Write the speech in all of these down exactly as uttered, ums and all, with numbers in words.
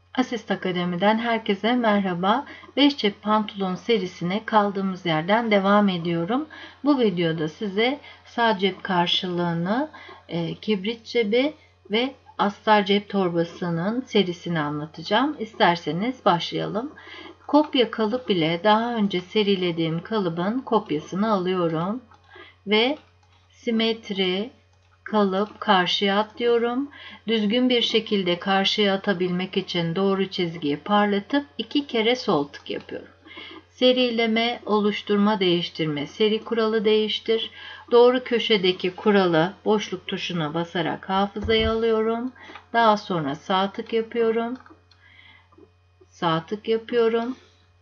Asist Akademi'den herkese merhaba. beş cep pantolon serisine kaldığımız yerden devam ediyorum. Bu videoda size sağ cep karşılığını, e, kibrit cebi ve astar cep torbasının serisini anlatacağım. İsterseniz başlayalım. Kopya kalıp ile daha önce serilediğim kalıbın kopyasını alıyorum ve simetri kalıp karşıya at diyorum. Düzgün bir şekilde karşıya atabilmek için doğru çizgiyi parlatıp iki kere sol tık yapıyorum. Serileme, oluşturma, değiştirme. Seri kuralı değiştir. Doğru köşedeki kuralı boşluk tuşuna basarak hafızaya alıyorum. Daha sonra sağ tık yapıyorum. Sağ tık yapıyorum.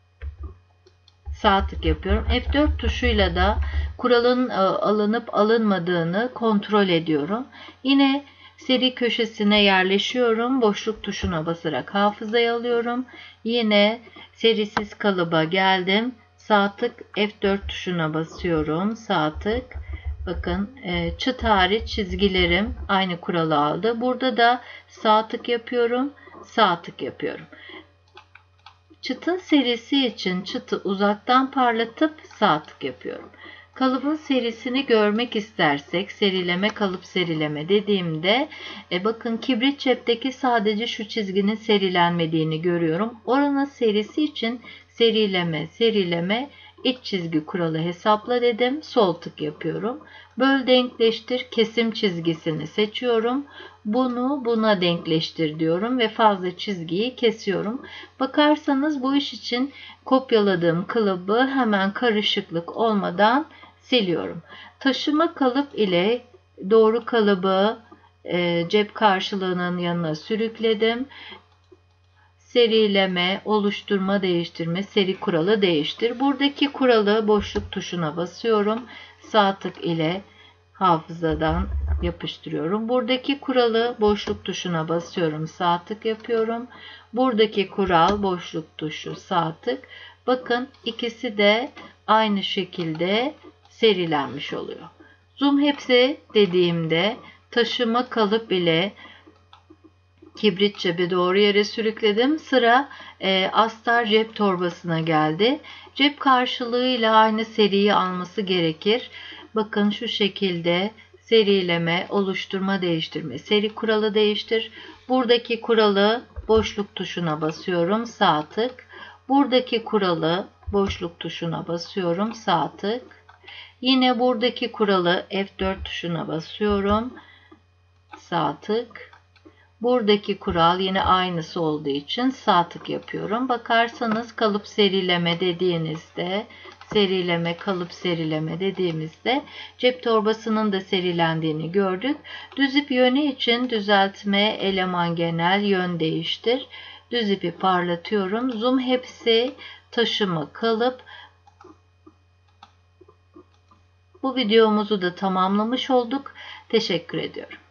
Sağ tık yapıyorum. F dört tuşuyla da kuralın alınıp alınmadığını kontrol ediyorum. Yine seri köşesine yerleşiyorum. Boşluk tuşuna basarak hafızaya alıyorum. Yine serisiz kalıba geldim. Sağ tık F dört tuşuna basıyorum. Sağ tık. Bakın çıt hariç çizgilerim aynı kuralı aldı. Burada da sağ tık yapıyorum. Sağ tık yapıyorum. Çıtın serisi için çıtı uzaktan parlatıp sağ tık yapıyorum. Kalıbın serisini görmek istersek serileme kalıp serileme dediğimde e bakın kibrit cepteki sadece şu çizginin serilenmediğini görüyorum. Oranın serisi için serileme serileme iç çizgi kuralı hesapla dedim. Sol tık yapıyorum. Böl denkleştir kesim çizgisini seçiyorum. Bunu buna denkleştir diyorum ve fazla çizgiyi kesiyorum. Bakarsanız bu iş için kopyaladığım kalıbı hemen karışıklık olmadan siliyorum. Taşıma kalıp ile doğru kalıbı e, cep karşılığının yanına sürükledim. Serileme, oluşturma, değiştirme, seri kuralı değiştir. Buradaki kuralı boşluk tuşuna basıyorum. Sağ tık ile hafızadan yapıştırıyorum. Buradaki kuralı boşluk tuşuna basıyorum. Sağ tık yapıyorum. Buradaki kural boşluk tuşu sağ tık. Bakın ikisi de aynı şekilde serilenmiş oluyor. Zoom hepsi dediğimde taşıma kalıp ile kibrit cebi doğru yere sürükledim. Sıra e, astar cep torbasına geldi. Cep karşılığıyla aynı seriyi alması gerekir. Bakın şu şekilde serileme, oluşturma, değiştirme. Seri kuralı değiştir. Buradaki kuralı boşluk tuşuna basıyorum. Sağ tık. Buradaki kuralı boşluk tuşuna basıyorum. Sağ tık. Yine buradaki kuralı F dört tuşuna basıyorum. Sağ tık. Buradaki kural yine aynısı olduğu için sağ tık yapıyorum. Bakarsanız kalıp serileme dediğinizde, serileme, kalıp serileme dediğimizde cep torbasının da serilendiğini gördük. Düz ip yönü için düzeltme, eleman genel, yön değiştir. Düz ipi parlatıyorum. Zoom hepsi, taşıma, kalıp. Bu videomuzu da tamamlamış olduk. Teşekkür ediyorum.